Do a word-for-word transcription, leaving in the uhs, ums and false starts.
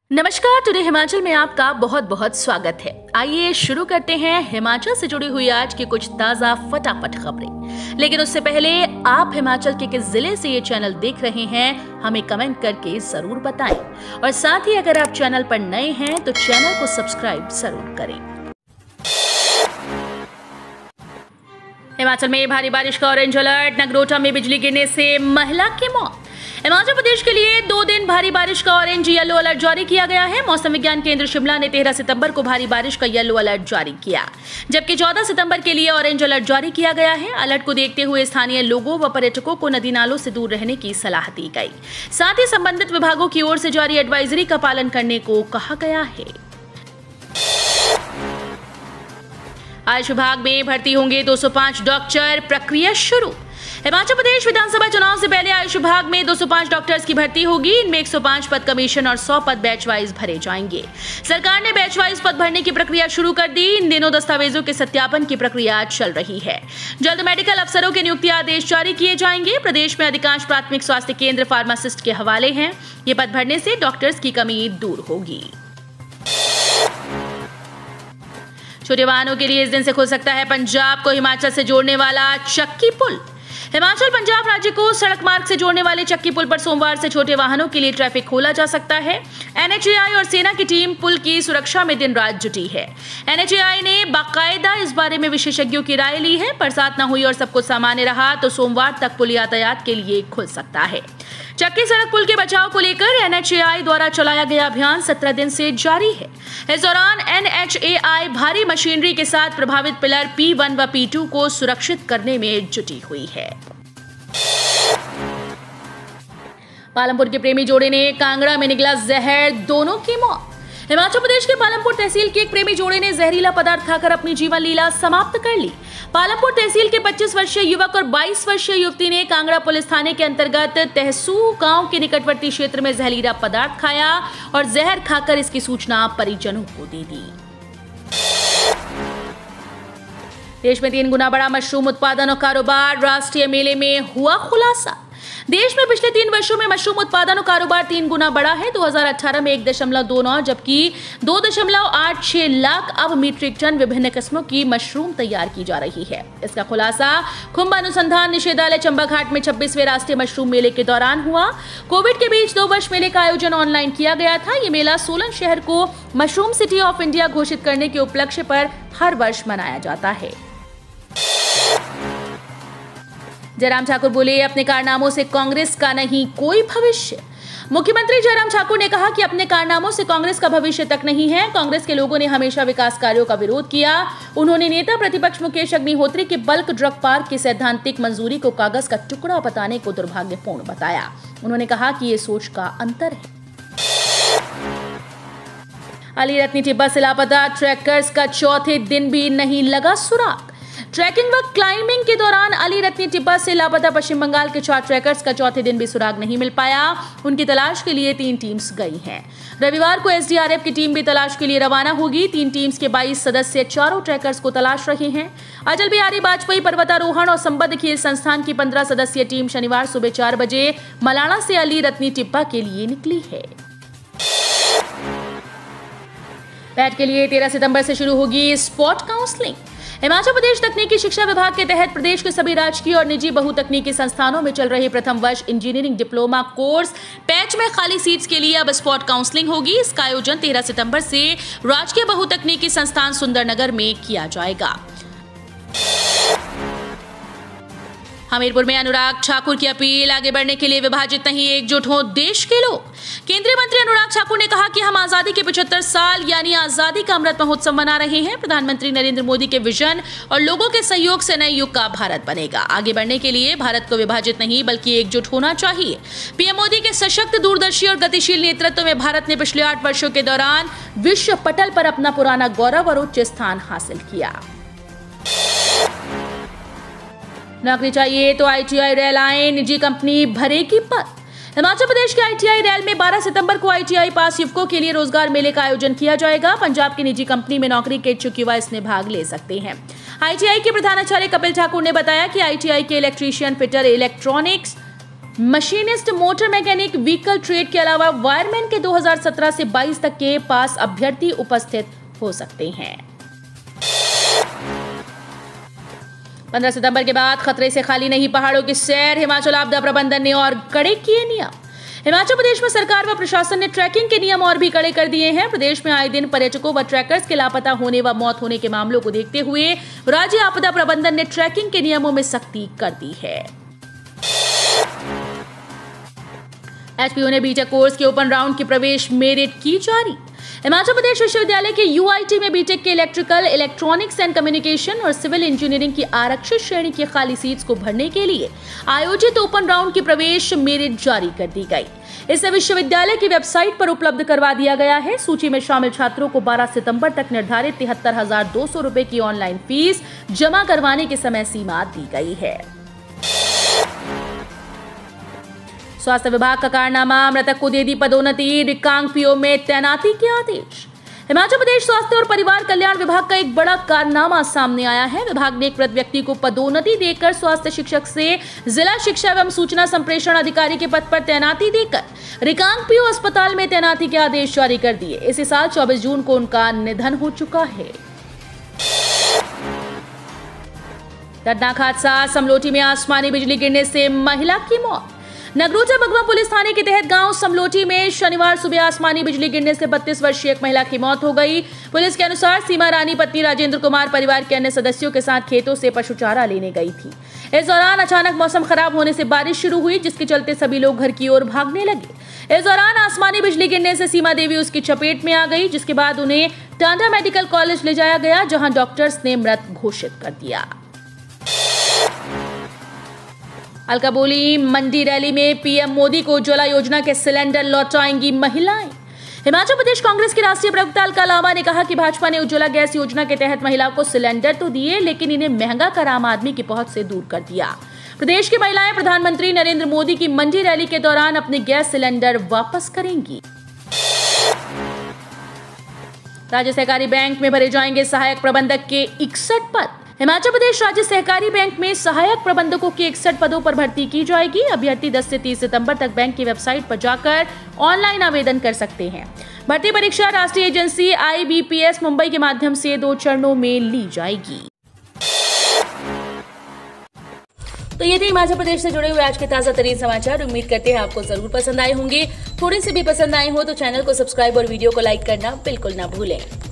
नमस्कार, टुडे हिमाचल में आपका बहुत बहुत स्वागत है। आइए शुरू करते हैं हिमाचल से जुड़ी हुई आज की कुछ ताजा फटाफट खबरें। लेकिन उससे पहले आप हिमाचल के किस जिले से ये चैनल देख रहे हैं हमें कमेंट करके जरूर बताएं। और साथ ही अगर आप चैनल पर नए हैं तो चैनल को सब्सक्राइब जरूर करें। हिमाचल में भारी बारिश का ऑरेंज अलर्ट, नगरोटा में बिजली गिरने से महिला की मौत। हिमाचल प्रदेश के लिए दो दिन भारी बारिश का ऑरेंज येलो अलर्ट जारी किया गया है। मौसम विज्ञान केंद्र शिमला ने तेरह सितंबर को भारी बारिश का येलो अलर्ट जारी किया, जबकि चौदह सितंबर के लिए ऑरेंज अलर्ट जारी किया गया है। अलर्ट को देखते हुए स्थानीय लोगों व पर्यटकों को नदी नालों से दूर रहने की सलाह दी गई। साथ ही संबंधित विभागों की ओर से जारी एडवाइजरी का पालन करने को कहा गया है। आयुष विभाग में भर्ती होंगे दो सौ पाँच डॉक्टर, प्रक्रिया शुरू। हिमाचल प्रदेश विधानसभा चुनाव से पहले आयुष विभाग में दो सौ पाँच डॉक्टर्स की भर्ती होगी। इनमें एक सौ पाँच पद कमीशन और सौ पद बैच वाइज भरे जाएंगे। सरकार ने बैच वाइज पद भरने की प्रक्रिया शुरू कर दी। इन दिनों दस्तावेजों के सत्यापन की प्रक्रिया चल रही है। जल्द मेडिकल अफसरों के नियुक्ति आदेश जारी किए जाएंगे। प्रदेश में अधिकांश प्राथमिक स्वास्थ्य केंद्र फार्मासिस्ट के हवाले हैं। ये पद भरने से डॉक्टर्स की कमी दूर होगी। छोटे वाहनों के लिए इस दिन से खुल सकता है पंजाब को हिमाचल से जोड़ने वाला चक्की पुल। हिमाचल पंजाब राज्य को सड़क मार्ग से जोड़ने वाले चक्की पुल पर सोमवार से छोटे वाहनों के लिए ट्रैफिक खोला जा सकता है। एन एच ए आई और सेना की टीम पुल की सुरक्षा में दिन रात जुटी है। एन एच ए आई ने बाकायदा इस बारे में विशेषज्ञों की राय ली है। बरसात न हुई और सब कुछ सामान्य रहा तो सोमवार तक पुल यातायात के लिए खुल सकता है। चक्की सड़क पुल के बचाव को लेकर एन एच ए आई द्वारा चलाया गया अभियान सत्रह दिन से जारी है। इस दौरान एन एच ए आई भारी मशीनरी के साथ प्रभावित पिलर पी वन व पी टू को सुरक्षित करने में जुटी हुई है। पालमपुर के प्रेमी जोड़े ने कांगड़ा में निकला जहर, दोनों की मौत। हिमाचल प्रदेश के पालमपुर तहसील के एक प्रेमी जोड़े ने जहरीला पदार्थ खाकर अपनी जीवन लीला समाप्त कर ली। पालमपुर तहसील के पच्चीस वर्षीय युवक और बाईस वर्षीय युवती ने कांगड़ा पुलिस थाने के अंतर्गत तहसू गांव के निकटवर्ती क्षेत्र में जहरीला पदार्थ खाया और जहर खाकर इसकी सूचना परिजनों को दे दी। देश में तीन गुना बड़ा मशरूम उत्पादन और कारोबार, राष्ट्रीय मेले में हुआ खुलासा। देश में पिछले तीन वर्षों में मशरूम उत्पादन और कारोबार तीन गुना बढ़ा है। दो हज़ार अठारह में एक दशमलव दो नौ जबकि दो दशमलव आठ छह लाख अब मीट्रिक टन विभिन्न किस्मों की मशरूम तैयार की जा रही है। इसका खुलासा खुंब अनुसंधान निषेधालय चंबाघाट में छब्बीसवें राष्ट्रीय मशरूम मेले के दौरान हुआ। कोविड के बीच दो वर्ष मेले का आयोजन ऑनलाइन किया गया था। ये मेला सोलन शहर को मशरूम सिटी ऑफ इंडिया घोषित करने के उपलक्ष्य पर हर वर्ष मनाया जाता है। जयराम ठाकुर बोले, अपने कारनामों से कांग्रेस का नहीं कोई भविष्य। मुख्यमंत्री जयराम ठाकुर ने कहा कि अपने कारनामों से कांग्रेस का भविष्य तक नहीं है। कांग्रेस के लोगों ने हमेशा विकास कार्यों का विरोध किया। उन्होंने नेता प्रतिपक्ष मुकेश अग्निहोत्री के बल्क ड्रग पार्क की सैद्धांतिक मंजूरी को कागज का टुकड़ा बताने को दुर्भाग्यपूर्ण बताया। उन्होंने कहा कि ये सोच का अंतर है। अली रत्नी टिब्बा से लापता ट्रैकर्स का चौथे दिन भी नहीं लगा सुराग। ट्रैकिंग व क्लाइंबिंग के दौरान अली रत्नी टिब्बा से लापता पश्चिम बंगाल के चार ट्रैकर्स का चौथे दिन भी सुराग नहीं मिल पाया। उनकी तलाश के लिए तीन टीम्स गई हैं। रविवार को एस डी आर एफ की टीम भी तलाश के लिए रवाना होगी। तीन टीम्स के बाईस सदस्य चारों ट्रैकर्स को तलाश रहे हैं। अटल बिहारी वाजपेयी पर्वतारोहण और संबद्ध खेल संस्थान की पंद्रह सदस्यीय टीम शनिवार सुबह चार बजे मलाणा से अली रत्नी टिब्बा के लिए निकली है। पैट के लिए तेरह सितंबर से शुरू होगी स्पॉट काउंसलिंग। हिमाचल प्रदेश तकनीकी शिक्षा विभाग के तहत प्रदेश के सभी राजकीय और निजी बहुतकनीकी संस्थानों में चल रहे प्रथम वर्ष इंजीनियरिंग डिप्लोमा कोर्स पैच में खाली सीट्स के लिए अब स्पॉट काउंसलिंग होगी। इसका आयोजन तेरह सितंबर से राजकीय बहुतकनीकी संस्थान सुंदरनगर में किया जाएगा। हमीरपुर में अनुराग ठाकुर की अपील, आगे बढ़ने के लिए विभाजित नहीं एकजुट हो देश के लोग। केंद्रीय मंत्री अनुराग ठाकुर ने कहा कि हम आजादी के पचहत्तर साल यानी आजादी का अमृत महोत्सव मना रहे हैं। प्रधानमंत्री नरेंद्र मोदी के विजन और लोगों के सहयोग से नए युग का भारत बनेगा। आगे बढ़ने के लिए भारत को विभाजित नहीं बल्कि एकजुट होना चाहिए। पीएम मोदी के सशक्त, दूरदर्शी और गतिशील नेतृत्व में भारत ने पिछले आठ वर्षों के दौरान विश्व पटल पर अपना पुराना गौरव और उच्च स्थान हासिल किया। नौकरी चाहिए तो आई टी आई रेल आए, निजी कंपनी भरेगी पद। हिमाचल प्रदेश के आई टी आई रेल में बारह सितंबर को आई टी आई पास युवकों के लिए रोजगार मेले का आयोजन किया जाएगा। पंजाब की निजी कंपनी में नौकरी के इच्छुक युवा इसमें भाग ले सकते हैं। आई टी आई के प्रधानाचार्य कपिल ठाकुर ने बताया कि आई टी आई के electrician, fitter, electronics machinist, motor mechanic, vehicle trade के अलावा वायरमैन के दो हज़ार सत्रह से बाईस तक के पास अभ्यर्थी उपस्थित हो सकते हैं। पंद्रह सितंबर के बाद खतरे से खाली नहीं पहाड़ों की सैर, हिमाचल आपदा प्रबंधन ने और कड़े किए नियम। हिमाचल प्रदेश में सरकार व प्रशासन ने ट्रैकिंग के नियम और भी कड़े कर दिए हैं। प्रदेश में आए दिन पर्यटकों व ट्रैकर्स के लापता होने व मौत होने के मामलों को देखते हुए राज्य आपदा प्रबंधन ने ट्रैकिंग के नियमों में सख्ती कर दी है। एचपीयू ने बीटेक कोर्स के ओपन राउंड की प्रवेश मेरिट की जारी। हिमाचल प्रदेश विश्वविद्यालय के यूआईटी में बीटेक के इलेक्ट्रिकल, इलेक्ट्रॉनिक्स एंड कम्युनिकेशन और सिविल इंजीनियरिंग की आरक्षित श्रेणी की खाली सीट्स को भरने के लिए आयोजित ओपन राउंड की प्रवेश मेरिट जारी कर दी गई। इसे विश्वविद्यालय की वेबसाइट पर उपलब्ध करवा दिया गया है। सूची में शामिल छात्रों को बारह सितंबर तक निर्धारित तिहत्तर हजार दो सौ रुपए की ऑनलाइन फीस जमा करवाने की समय सीमा दी गई है। स्वास्थ्य विभाग का कारनामा, मृतक को दे दी पदोन्नति, रिकांगपिओ में तैनाती के आदेश। हिमाचल प्रदेश स्वास्थ्य और परिवार कल्याण विभाग का एक बड़ा कारनामा सामने आया है। विभाग ने एक मृत व्यक्ति को पदोन्नति देकर स्वास्थ्य शिक्षक से जिला शिक्षा एवं सूचना संप्रेषण अधिकारी के पद पर तैनाती देकर रिकांगपिओ अस्पताल में तैनाती के आदेश जारी कर दिए। इसी साल चौबीस जून को उनका निधन हो चुका है। दर्दनाक हादसा, समलोटी में आसमानी बिजली गिरने से महिला की मौत। नगरोटा बगवा पुलिस थाने के तहत गांव समलोटी में शनिवार सुबह आसमानी बिजली गिरने से बत्तीस वर्षीय एक महिला की मौत हो गई। पुलिस के अनुसार सीमा रानी पत्नी राजेंद्र कुमार परिवार के अन्य सदस्यों के साथ खेतों से पशु चारा लेने गई थी। इस दौरान अचानक मौसम खराब होने से बारिश शुरू हुई, जिसके चलते सभी लोग घर की ओर भागने लगे। इस दौरान आसमानी बिजली गिरने से सीमा देवी उसकी चपेट में आ गई, जिसके बाद उन्हें टांडा मेडिकल कॉलेज ले जाया गया, जहां डॉक्टर्स ने मृत घोषित कर दिया। अलकाबोली मंडी रैली में पीएम मोदी को उज्ज्वला योजना के सिलेंडर लौटाएंगी महिलाएं। हिमाचल प्रदेश कांग्रेस के राष्ट्रीय प्रवक्ता अलका लांबा ने कहा कि भाजपा ने उज्ज्वला गैस योजना के तहत महिलाओं को सिलेंडर तो दिए, लेकिन इन्हें महंगा कर आम आदमी की पहुंच से दूर कर दिया। प्रदेश की महिलाएं प्रधानमंत्री नरेंद्र मोदी की मंडी रैली के दौरान अपने गैस सिलेंडर वापस करेंगी। राज्य सहकारी बैंक में भरे जाएंगे सहायक प्रबंधक के इकसठ पद। हिमाचल प्रदेश राज्य सहकारी बैंक में सहायक प्रबंधकों के इकसठ पदों पर भर्ती की जाएगी। अभ्यर्थी दस से तीस सितंबर तक बैंक की वेबसाइट पर जाकर ऑनलाइन आवेदन कर सकते हैं। भर्ती परीक्षा राष्ट्रीय एजेंसी आईबीपीएस मुंबई के माध्यम से दो चरणों में ली जाएगी। तो ये थे हिमाचल प्रदेश से जुड़े हुए आज के ताजा तरीन समाचार। उम्मीद करते हैं आपको जरूर पसंद आए होंगे। थोड़े से भी पसंद आए हो तो चैनल को सब्सक्राइब और वीडियो को लाइक करना बिल्कुल ना भूलें।